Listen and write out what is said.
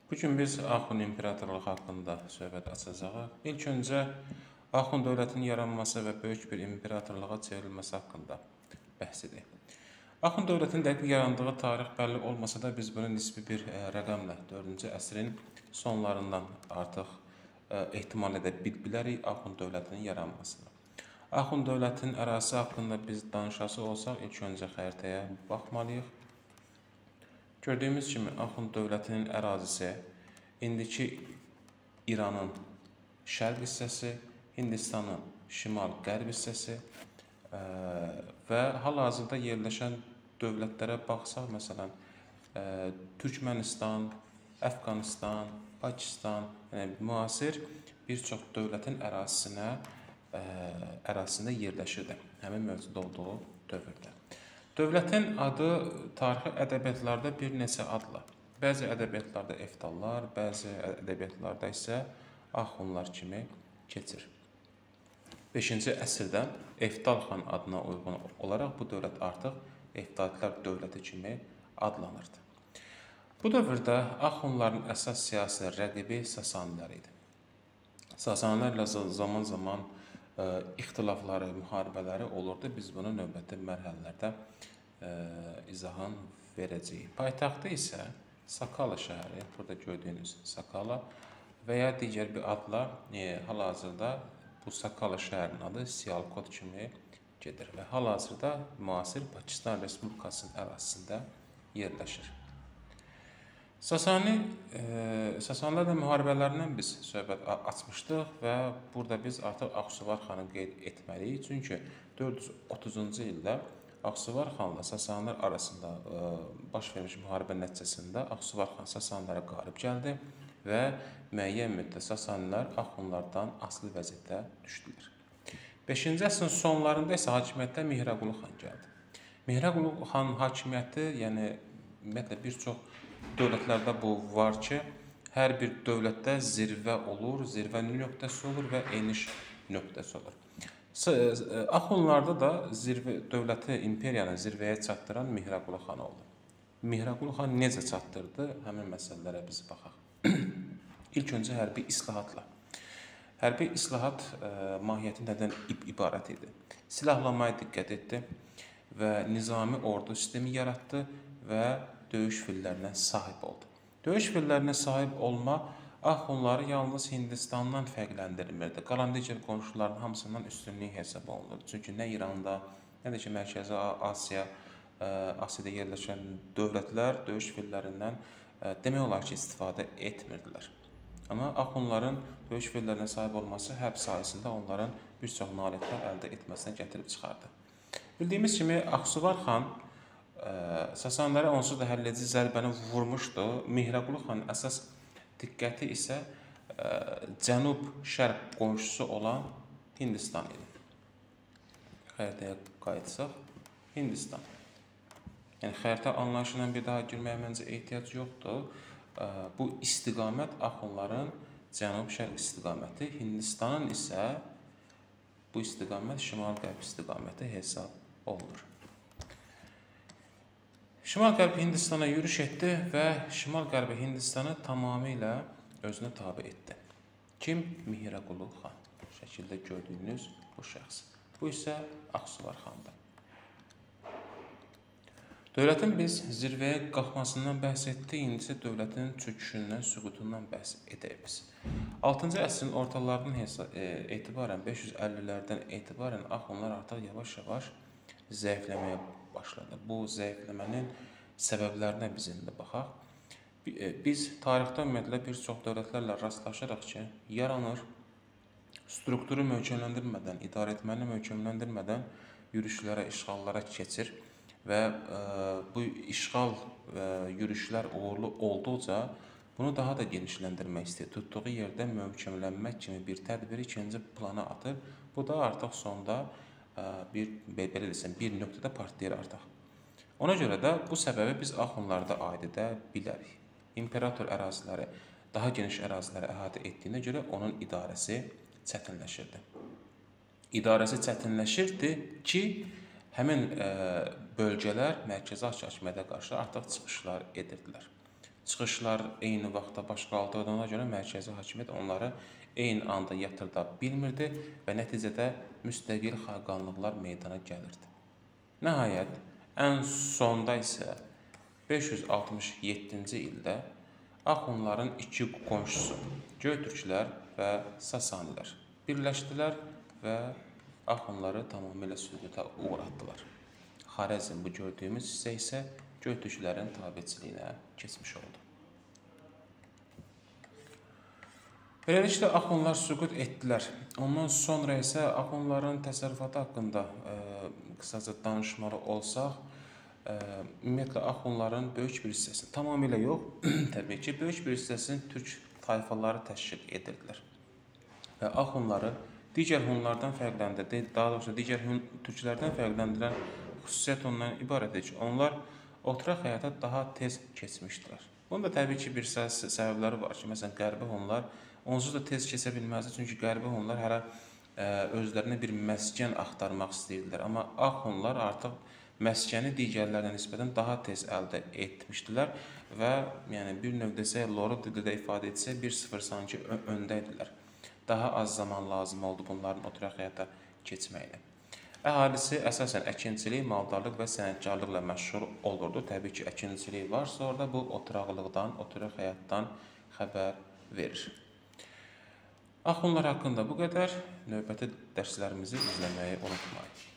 Bugün biz Axund imperatorluğu haqqında söhbət açacağıq. İlk öncə Axund dövlətinin yaranması və böyük bir imperatorluğa çevrilməsi haqqında bəhs edək. Axund dövlətinin dəqiq yarandığı tarix bəlli olmasa da biz bunu nisbi bir rəqəmlə 4-cü əsrin sonlarından artıq ehtimal edə bilərik Axund dövlətinin yaranmasını. Axund dövlətinin ərazisi haqqında biz danışası olsaq ilk öncə xəritəyə baxmalıyıq. Gördüyümüz kimi Axund dövlətinin ərazisi indiki İranın şərq hissəsi, Hindistanın şimal-qərb hissəsi və hal-hazırda yerləşən dövlətlərə baxsaq, məsələn, Türkmənistan, Əfqanistan, Pakistan, yəni müasir bir çox dövlətin ərazisində yerləşirdi həmin mövcud olduğu dövrdə. Dövlətin adı tarixi ədəbiyyatlarda bir neçə adla. Bəzi ədəbiyyatlarda Eftallar, bəzi ədəbiyyatlarda isə Axundlar kimi keçir. 5-ci əsrdən Eftal xan adına uyğun olaraq bu dövlət artıq Eftalilər dövləti kimi adlanırdı. Bu dövrdə Axundların əsas siyasi rəqibi Sasanilər idi. Sasanilərlə zaman-zaman ixtilafları, müharibələri olurdu. Biz bunu növbəti mərhələlərdə izahını verəcəyik. Paytaxtı isə Sakala şəhəri, burada gördüyünüz Sakala və ya digər bir adla hal-hazırda bu Sakala şəhərinin adı Sialkot kimi gedir və hal-hazırda müasir Pakistan Respublikasının ərazisində yerləşir. Sasanilər müharibələrindən biz söhbət açmışdıq və burada biz artıq Axsuvar xanı qeyd etməliyik. Çünki 430-cu ildə Axsuvar xanla Sasanilər arasında baş vermiş müharibə nəticəsində Axsuvar xan Sasanlərə qalib gəldi və müəyyən müddət Sasanilər Axundlardan asılı vəziyyətdə düşdülər. 5-ci əsrin sonlarında isə hakimiyyətdə Mihraqulu xan gəldi. Mihraqulu xan hakimiyyəti, yəni ümumiyyətlə bir çox dövlətlərdə bu var ki, hər bir dövlətdə zirvə olur, zirvə nöqtəsi olur və eniş nöqtəsi olur. Axundlarda da dövləti, imperiyanı zirvəyə çatdıran Mihraqulu xan oldu. Mihraqulu xan necə çatdırdı? Həmin məsələlərə biz baxaq. İlk öncə hərbi islahatla. Hərbi islahat mahiyyəti nədən ibarət idi? Silahlanmaya diqqət etdi və nizami ordu sistemi yaratdı və döyüş fillərinə sahib oldu. Döyüş fillərinə sahib olma Axundları yalnız Hindistandan fərqləndirmirdi. Qalan digər qonşuların hamısından üstünlük hesab olunurdu. Çünki nə İranda, nə də ki, Mərkəzi Asiyada yerləşən dövlətlər döyüş fillərindən demək olar ki, istifadə etmirdilər. Amma Axundların döyüş fillərinə sahib olması hərb sahəsində onların bir çox nailiyyətlər əldə etməsinə gətirib çıxardı. Bildiyimiz kimi, Axsuvar xan Sasanlara onsuz da həlledici zərbəni vurmuşdu. Mihraqulu xanın əsas diqqəti isə cənub-şərq qonşusu olan Hindistan idi. Xəritəyə qayıtsaq, Hindistan. Yəni, xəritə anlayışından bir daha girməyə məncə ehtiyac yoxdur. Bu istiqamət Axundların cənub-şərq istiqaməti, Hindistanın isə bu istiqamət şimal-qərb istiqaməti hesab olunur. Şimal-qərbi Hindistana yürüş etdi və şimal-qərbi Hindistanı tamamilə özünə tabi etdi. Kim? Mihraqulu xan. Şəkildə gördüyünüz bu şəxs. Bu isə Axsuvar xandır. Dövlətin biz zirvəyə qalxmasından bəhs etdik, indi isə dövlətin çöküşündən, süqutundan bəhs edək biz. 6-cı əsrin ortalarından etibarən, 550-lərdən etibarən Axundlar artıq yavaş-yavaş zəifləməyə başladı. Bu zəifləmənin səbəblərinə biz indi baxaq. Biz tarixdə ümumiyyətlə bir çox dövlətlərlə rastlaşırıq ki, yaranır, strukturu möhkəmləndirmədən, idarə etməni möhkəmləndirmədən yürüşlərə, işğallara keçir və bu işğal yürüşlər uğurlu olduqca bunu daha da genişləndirmək istəyir. Tutduğu yerdə möhkəmlənmək kimi bir tədbiri ikinci plana atır. Bu da artıq sonda bir nöqtədə partlayır artıq. Ona görə də bu səbəbi biz Axundlarda aid edə bilərik. İmperator əraziləri, daha geniş əraziləri əhatə etdiyinə görə onun idarəsi çətinləşirdi. İdarəsi çətinləşirdi ki, həmin bölgələr Mərkəzi Asiya hakimiyyətə qarşı artıq çıxışlar edirdilər. Çıxışlar eyni vaxtda baş qaldırdığına görə mərkəzi hakimiyyət onları eyni anda yatırda bilmirdi və nəticədə müstəqil xaqanlıqlar meydana gəlirdi. Nəhayət, ən sonda isə 567-ci ildə Axunların iki qonşusu Göytürklər və Sasanilər birləşdilər və Axunları tamamilə süquta uğratdılar. Xarəzm bu gördüyümüz hissə isə Göytürklərin tabiçiliyinə keçmiş oldu. Beləliklə, Axunlar süqut etdilər. Ondan sonra isə Axunların təsərrüfatı haqqında qısaca danışmalı olsaq, ümumiyyətlə, Axunların böyük bir hissəsini, tamamilə yox, təbii ki, böyük bir hissəsini türk tayfaları təşkil edirdilər. Və Axunları digər Hunlardan fərqləndirdi, daha doğrusu digər türklərdən fərqləndirən xüsusiyyət ondan ibarətdir ki, onlar oturaq həyata daha tez keçmişdilər. Bunun da təbii ki, bir səbəbləri var ki, məsələn, Qərbi Hunlar onsuz da tez keçə bilməzdi, çünki Qərbi Hunlar hələ özlərinə bir məskən axtarmaq istəyirdilər. Amma Ağ Hunlar artıq məskəni digərlərinə nisbətən daha tez əldə etmişdilər və yəni bir növ desək, loru dildə ifadə etsək, 1-0 sanki öndə idilər. Daha az zaman lazım oldu bunların oturaq həyata keçməyinə. Əhalisi əsasən əkinçilik, maldarlıq və sənətkarlıqla məşğul olurdu. Təbii ki, əkinçilik varsa orada bu oturaqlıqdan, oturaq həyatdan xəbər verir. Axunlar haqqında bu qədər. Növbəti dərslərimizi izləməyi unutmayın.